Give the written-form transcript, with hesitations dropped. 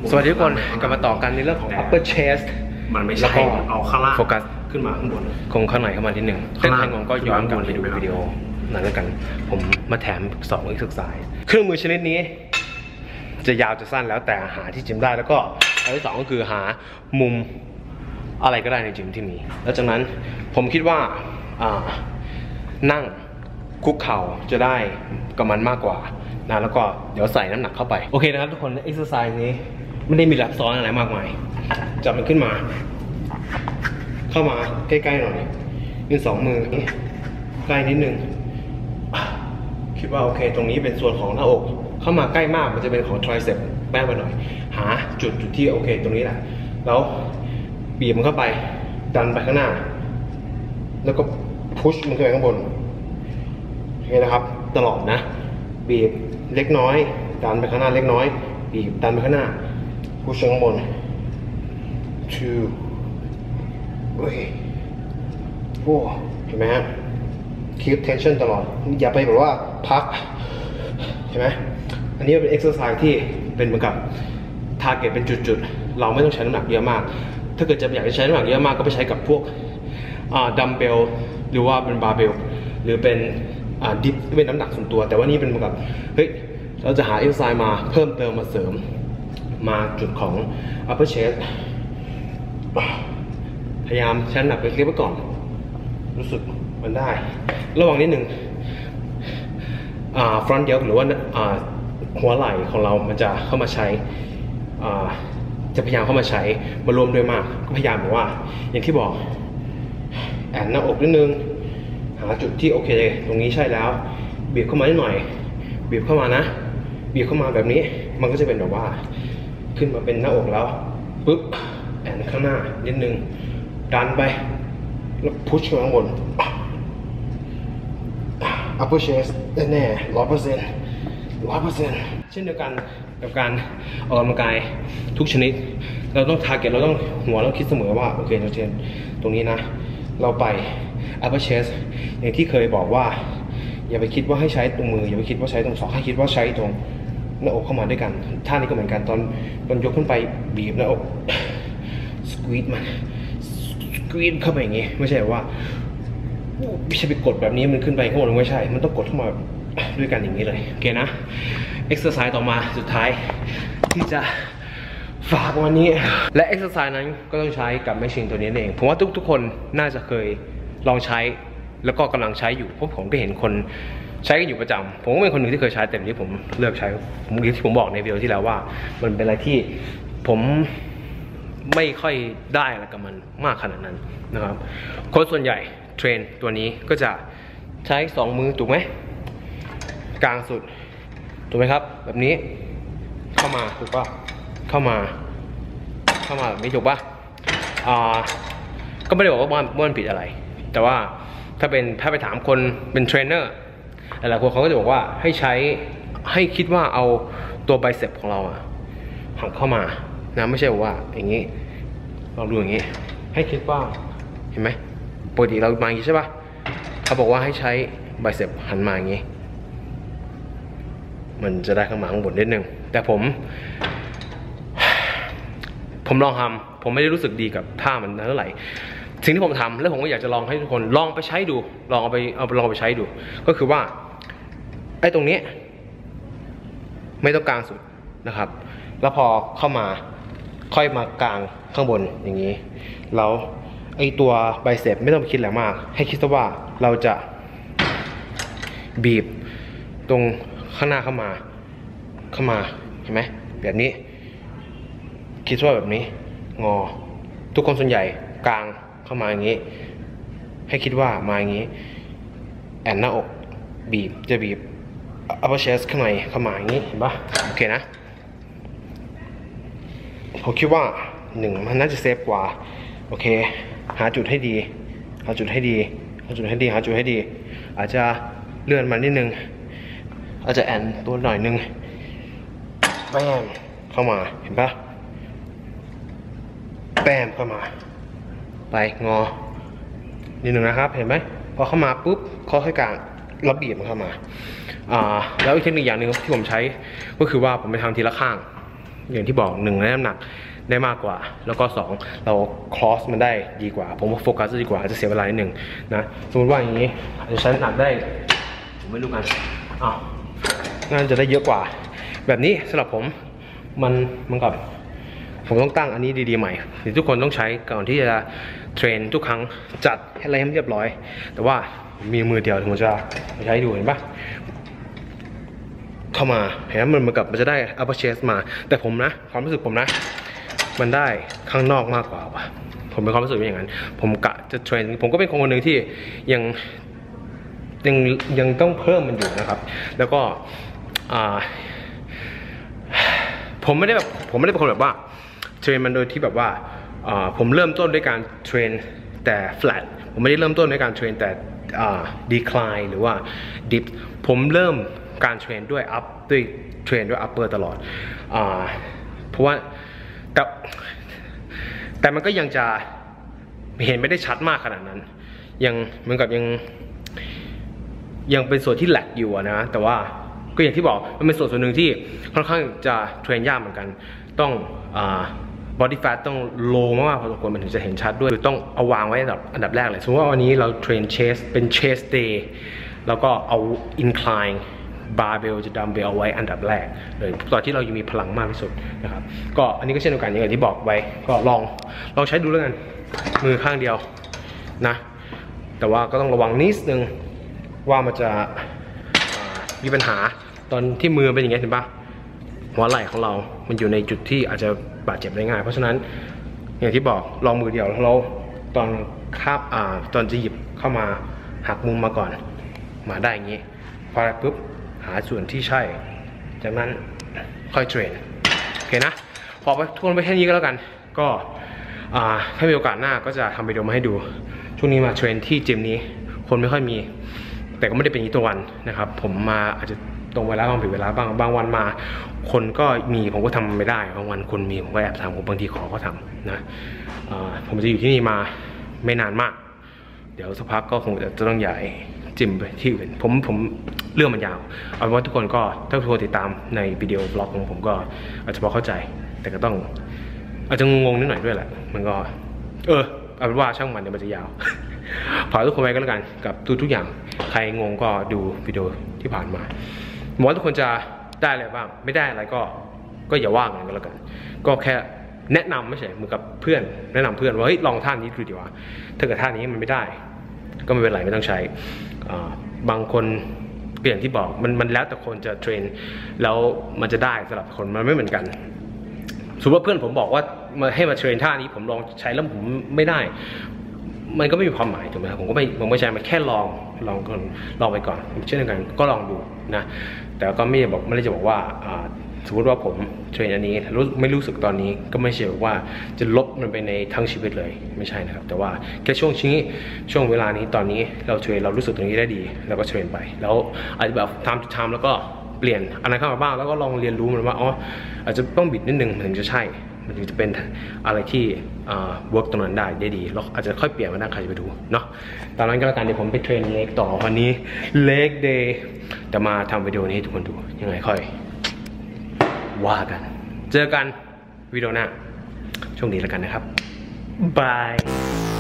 สวัสดีทุกคนกลับมาต่อกันในเรื่องของ upper chest มันไม่ใช่เอาข้างล่างโฟกัสขึ้นมาข้างบนคงข้างในเข้ามานิดนึงเส้นทางผมก็ย้อนกลับไปดูวิดีโอนั้นแล้วกันผมมาแถม2 exercise เครื่องมือชนิดนี้จะยาวจะสั้นแล้วแต่หาที่จิมได้แล้วก็อันที่2ก็คือหามุมอะไรก็ได้ในจิมที่มีแล้วจากนั้นผมคิดว่านั่งคุกเข่าจะได้กับมันมากกว่านะแล้วก็เดี๋ยวใส่น้ำหนักเข้าไปโอเคนะครับทุกคน exercise นี้ไม่ได้มีซับซ้อนอะไรมากมายจับมันขึ้นมาเข้ามาใกล้ๆหน่อยยืน2 มือใกล้นิดนึงคิดว่าโอเคตรงนี้เป็นส่วนของหน้าอกเข้ามาใกล้มากมันจะเป็นของ tricep แป้งไปหน่อยหาจุดที่โอเคตรงนี้แหละแล้วบีบมันเข้าไปดันไปข้างหน้าแล้วก็พุชมันขึ้นไปข้างบนโอเคนะครับตลอดนะบีบเล็กน้อยดันไปข้างหน้าเล็กน้อยบีบดันไปข้างหน้าพุชข้างบน 2 โอเคโอ้เห็นไหมฮะ keep tension ตลอดอย่าไปแบบว่าพักเห็นไหมอันนี้เป็น exercise ที่เป็นเหมือนกับ target เป็นจุดๆเราไม่ต้องใช้น้ำหนักเยอะมากถ้าเกิดจะอยากจะใช้น้ำหนักเยอะมากก็ไปใช้กับพวกดัมเบลหรือว่าเป็นบาร์เบลหรือเป็นดิฟเป็นน้ำหนักส่วนตัวแต่ว่านี่เป็นเหมือนกับเฮ้ยเราจะหา exercise มาเพิ่มเติมมาเสริมมาจุดของ upper chest พยายามใช้น้ำหนักเล็กๆไว้ก่อนรู้สึกมันได้ระวังนิดนึงfront delt หรือว่าหัวไหล่ของเรามันจะเข้ามาใช้จะพยายามเข้ามาใช้มารวมด้วยมากก็พยายามแบบว่าอย่างที่บอกแอนหน้าอกนิดนึงหาจุดที่โอเคตรงนี้ใช่แล้วบีบเข้ามานิดหน่อยบีบเข้ามานะบีบเข้ามาแบบนี้มันก็จะเป็นแบบว่าขึ้นมาเป็นหน้าอกแล้วปึ๊บแอนข้างหน้านิดนึงดันไปแล้วพุชข้างบน upper chest แน่ๆ100%เช่นเดียวกันกับการออกกำลังกายทุกชนิดเราต้อง target เราต้องหัวเราคิดเสมอว่าโอเคเราเทรนตรงนี้นะเราไป upper chest อย่างที่เคยบอกว่าอย่าไปคิดว่าให้ใช้ตรงมืออย่าไปคิดว่าใช้ตรงศอกให้คิดว่าใช้ตรงหน้าอกเข้ามาด้วยกันท่านี้ก็เหมือนกันตอนยกขึ้นไปบีบหน้าอก squeeze มันกรีดเข้าไปอย่างงี้ไม่ใช่ว่าไม่ใช่ไปกดแบบนี้มันขึ้นไปข้างบนไม่ใช่มันต้องกดเข้ามาด้วยกันอย่างนี้เลยโอเคนะ exercise ต่อมาสุดท้ายที่จะฝากวันนี้และ exercise นั้นก็ต้องใช้กับแมชชีนตัวนี้เองผมว่าทุกคนน่าจะเคยลองใช้แล้วก็กำลังใช้อยู่เพราะผมก็เห็นคนใช้กันอยู่ประจำผมก็เป็นคนหนึ่งที่เคยใช้แต่ที่ผมเลิกใช้ที่ผมบอกในวิดีโอที่แล้วว่ามันเป็นอะไรที่ผมไม่ค่อยได้อะไรกับมันมากขนาดนั้นนะครับคนส่วนใหญ่เทรนตัวนี้ก็จะใช้2 มือถูกไหมกลางสุดถูกไหมครับแบบนี้เข้ามาถูกป่ะเข้ามาแบบนี้ถูกป่ะก็ไม่ได้บอกว่ามันผิดอะไรแต่ว่าถ้าไปถามคนเป็นเทรนเนอร์หลายคนเขาก็จะบอกว่าให้คิดว่าเอาตัวไบเซปของเราหักเข้ามานะไม่ใช่ว่าอย่างนี้ลองดูอย่างนี้ให้คิดว่าเห็นไหมปกติเรามาอย่างนี้ใช่ป่ะเขาบอกว่าให้ใช้ไบเซปหันมาอย่างนี้มันจะได้ข้างมาข้างบนนิดนึงแต่ผมลองทำผมไม่ได้รู้สึกดีกับท่ามันเท่าไหร่สิ่งที่ผมทำแล้วผมก็อยากจะลองให้ทุกคนลองไปใช้ดูลองไปใช้ดูก็คือว่าไอ้ตรงนี้ไม่ต้องกลางสุดนะครับแล้วพอเข้ามาค่อยมากลางข้างบนอย่างนี้แล้วไอตัวไบเซปไม่ต้องไปคิดอะไรมากให้คิดซะว่าเราจะบีบตรงข้างหน้าเข้ามาเห็นไหมแบบนี้คิดว่าแบบนี้งอทุกคนส่วนใหญ่กลางเข้ามาอย่างนี้ให้คิดว่ามาอย่างนี้แอนหน้าอกบีบจะบีบ upper chest ข้างในเข้ามาอย่างนี้เห็นปะโอเคนะผมคิดว่ามันน่าจะเซฟกว่าโอเคหาจุดให้ดีอาจจะเลื่อนมานิดนึงอาจจะแอนตัวหน่อยนึงแป้มเข้ามาเห็นปะแป้มเข้ามาไปงอนิดนึงนะครับเห็นไหมพอเข้ามาปุ๊บค่อยกลางแล้วบีบมันเข้ามาแล้วอีกเทคนิคอย่างหนึ่งที่ผมใช้ก็คือว่าผมไปทำทีละข้างอย่างที่บอก1ได้น้ำหนักได้มากกว่าแล้วก็2เราครอสมันได้ดีกว่าผมว่าโฟกัสดีกว่าจะเสียเวลานิดนึงนะสมมติว่าอย่างนี้อาจจะใช้น้ำหนักได้ผมไม่รู้กันน่าจะได้เยอะกว่าแบบนี้สำหรับผมมันกับผมต้องตั้งอันนี้ดีๆใหม่ทุกคนต้องใช้ก่อนที่จะเทรนทุกครั้งจัดให้อะไรให้เรียบร้อยแต่ว่ามีมือเดียวผมจะใช้ดูเห็นปะเข้ามาเห็นไหมมันเหมือนกับมันจะได้ upper chest มาแต่ผมนะความรู้สึกผมนะมันได้ข้างนอกมากกว่าว่ะผมเป็นความรู้สึกอย่างนั้นผมกะจะเทรนผมก็เป็นคนหนึ่งที่ยังต้องเพิ่มมันอยู่นะครับแล้วก็ผมไม่ได้เป็นคนแบบว่าเทรนมันโดยที่แบบว่าผมเริ่มต้นด้วยการเทรนแต่ flat ผมไม่ได้เริ่มต้นด้วยการเทรนแต่decline หรือว่า dip ผมเริ่มการเทรนด้วย up ด้วยเทรนด้วย upper ตลอดเพราะว่าแต่มันก็ยังจะเห็นไม่ได้ชัดมากขนาดนั้นยังเหมือนกับยังเป็นส่วนที่แหลกอยู่นะแต่ว่าก็อย่างที่บอกมันเป็นส่วนหนึ่งที่ค่อนข้างจะเทรนยากเหมือนกันต้องbody fat ต้อง low มากๆพอสมควรมันถึงจะเห็นชัดด้วยต้องเอาวางไว้อันดับแรกเลยสมมติว่าวันนี้เราเทรน chest เป็น chest day แล้วก็เอา incline barbell จะ dumbbell เอาไว้อันดับแรกเลยตอนที่เรายังมีพลังมากที่สุดนะครับก็อันนี้ก็เช่นเดียวกันอย่างที่บอกไว้ก็ลองใช้ดูแล้วกันมือข้างเดียวนะแต่ว่าก็ต้องระวังนิดนึงว่ามันจะมีปัญหาตอนที่มือเป็นอย่างนี้เห็นปะหัวไหล่ของเรามันอยู่ในจุดที่อาจจะบาดเจ็บได้ง่ายเพราะฉะนั้นอย่างที่บอกลองมือเดียวเราตอนตอนจะหยิบเข้ามาหักมุมมาก่อนมาได้อย่างนี้พอปุ๊บหาส่วนที่ใช่จากนั้นค่อยเทรนโอเคนะพอไปทวนไปแค่นี้ก็แล้วกันก็ถ้ามีโอกาสหน้าก็จะทำวิดีโอมาให้ดูช่วงนี้มาเทรนที่จิมนี้คนไม่ค่อยมีแต่ก็ไม่ได้เป็นอย่างนี้ตัววันนะครับผมมาอาจจะตรงเวลาบางผิดเวลาบางวันมาคนก็มีผมก็ทำไม่ได้บางวันคนมีผมก็แอบทำผมบางทีขอเขาทำนะผมจะอยู่ที่นี่มาไม่นานมากเดี๋ยวสักพักก็คงจะต้องย้ายจิมไปที่อื่นผมเรื่องมันยาวเอาเป็นว่าทุกคนก็ถ้าทุกคนติดตามในวิดีโอบล็อกของผมก็อาจจะพอเข้าใจแต่ก็ต้องอาจจะงงนิดหน่อยด้วยแหละมันก็เอาเป็นว่าช่างมันเดี๋ยวมันจะยาวฝากทุกคนไว้ก็แล้วกันกับทุกอย่างใครงงก็ดูวิดีโอที่ผ่านมาหมอทุกคนจะได้อะไรบ้างไม่ได้อะไรก็อย่าว่ากันก็แล้วกันก็แค่แนะนำไม่ใช่เหมือนกับเพื่อนแนะนำเพื่อนว่าเฮ้ยลองท่านี้ดูดีกว่าถ้าเกิดท่านี้มันไม่ได้ก็ไม่เป็นไรไม่ต้องใช้บางคนอย่างที่บอกมันแล้วแต่คนจะเทรนแล้วมันจะได้สำหรับคนมันไม่เหมือนกันสมมติว่าเพื่อนผมบอกว่ามาให้มาเทรนท่านี้ผมลองใช้แล้วผมไม่ได้มันก็ไม่มีความหมายถูกไหมครับผมไม่ใช่มันแค่ลองไปก่อนเช่นเดียวกันก็ลองดูนะแต่ก็ไม่ได้จะบอกว่าสมมติว่าผมเทรนอันนี้ไม่รู้สึกตอนนี้ก็ไม่ใช่ว่าจะลบมันไปในทั้งชีวิตเลยไม่ใช่นะครับแต่ว่าแค่ช่วงเวลานี้ตอนนี้เราเทรนเรารู้สึกตรงนี้ได้ดีเราก็เทรนไปแล้วอาจจะแบบทำแล้วก็เปลี่ยนอะไรเข้ามาบ้างแล้วก็ลองเรียนรู้มันว่าอาจจะต้องบิดนิดนึงมันถึงจะใช่มันถึงจะเป็นอะไรที่work ตรงนั้นได้ดีเราอาจจะค่อยเปลี่ยนมาได้ใครจะไปดูเนาะตอนนั้นก็แล้วกันเดี๋ยวผมไปเทรนเล็กต่อวันนี้เล็กเดย์แต่มาทำวิดีโอนี้ให้ทุกคนดูยังไงค่อยว่ากันเจอกันวิดีโอหน้าช่วงนี้แล้วกันนะครับบาย